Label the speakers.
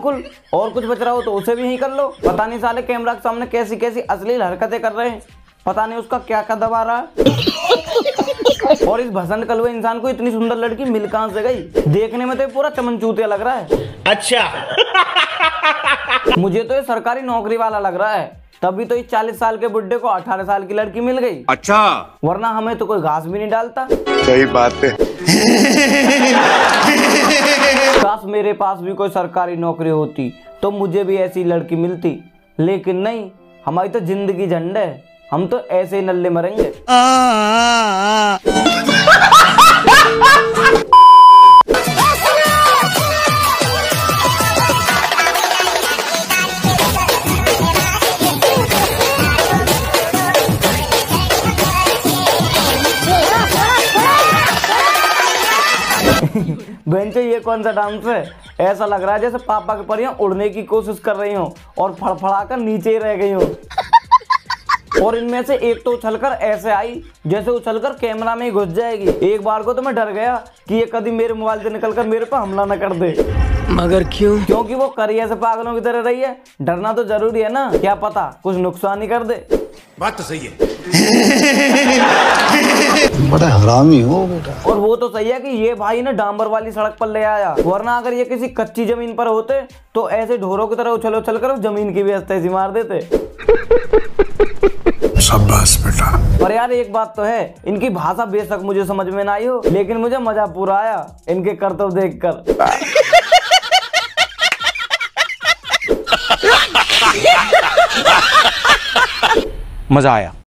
Speaker 1: बिल्कुल, और कुछ बच रहा हो तो उसे भी यहीं कर लो। पता नहीं साले कैमरा के सामने कैसी कैसी अश्लील हरकतें कर रहे हैं, पता नहीं उसका क्या क्या दबा रहा है। और इस भसंड कलवे इंसान को इतनी सुंदर लड़की मिल कहां से गई? देखने में तो पूरा चमनचूतिया लग रहा है।
Speaker 2: अच्छा
Speaker 1: मुझे तो ये सरकारी नौकरी वाला लग रहा है, तभी तो इस 40 साल के बुड्ढे को 18 साल की लड़की मिल गई।
Speaker 3: अच्छा,
Speaker 1: वरना हमें तो कोई घास भी नहीं डालता।
Speaker 3: सही बात है।
Speaker 1: काश मेरे पास भी कोई सरकारी नौकरी होती तो मुझे भी ऐसी लड़की मिलती, लेकिन नहीं, हमारी तो जिंदगी झंड है, हम तो ऐसे ही नल्ले मरेंगे। बेंचो, ये कौन सा डांस है? ऐसा लग रहा है जैसे पापा की परियां उड़ने की कोशिश कर रही हो और फड़फड़ा कर नीचे ही रह गई हो। और इनमें से एक तो उछलकर ऐसे आई जैसे उछलकर कैमरा में ही घुस जाएगी। एक बार को तो मैं डर गया कि ये कभी मेरे मोबाइल से निकलकर मेरे पर हमला न कर दे।
Speaker 2: मगर क्यों?
Speaker 1: क्योंकि वो करिए से पागलों की तरह रही है। डरना तो जरूरी है ना, क्या पता कुछ नुकसान ही कर दे।
Speaker 2: बात तो सही है।
Speaker 4: बड़ा हरामी हो बेटा।
Speaker 1: और वो तो सही है कि ये भाई ने डांबर वाली सड़क पर ले आया, वरना अगर ये किसी कच्ची जमीन पर होते तो ऐसे ढोरों की तरह उछल उछल कर जमीन की भी अस्तेजी मार देते।
Speaker 4: शाबाश बेटा।
Speaker 1: पर यार एक बात तो है, इनकी भाषा बेशक मुझे समझ में ना आई हो, लेकिन मुझे मजा पूरा आया इनके करतब देखकर।
Speaker 3: मजा आया।